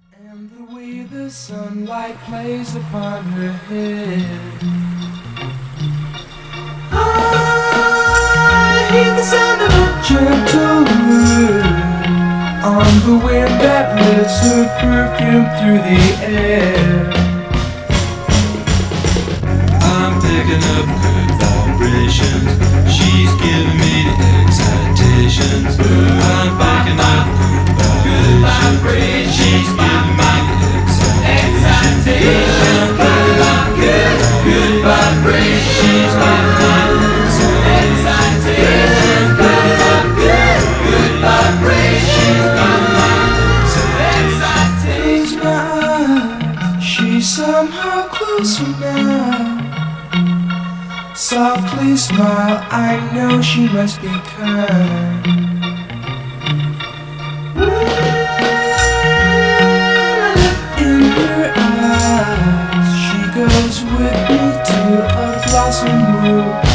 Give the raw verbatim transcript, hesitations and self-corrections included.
And the way the sunlight plays upon her head, I hear the sound of a gentle word on the wind that lifts her perfume through the air. I'm picking up good vibrations. She's giving me excitations. I'm picking up good vibrations. She's giving me excitations. I'm picking up good, good vibrations. She's giving me excitations. I'm picking up good, good vibrations. She's giving me excitations. Close my eyes, she's somehow closer now. Softly smile, I know she must be kind. In her eyes, she goes with me to a blossom room.